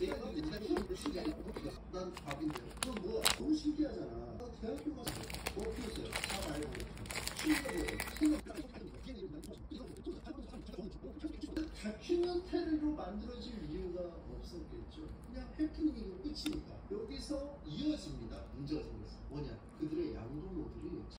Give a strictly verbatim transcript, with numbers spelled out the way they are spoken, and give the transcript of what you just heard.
난 밥인데. 그건 뭐야? 너무 신기하잖아. 나 대학교 가서 뭐 피웠어요? 다 말고. 다큐멘터리로 만들어질 이유가 없었겠죠. 그냥 해프닝이고 끝이니까. 여기서 이어집니다. 문제가 생겼어. 뭐냐? 그들의 양동무들이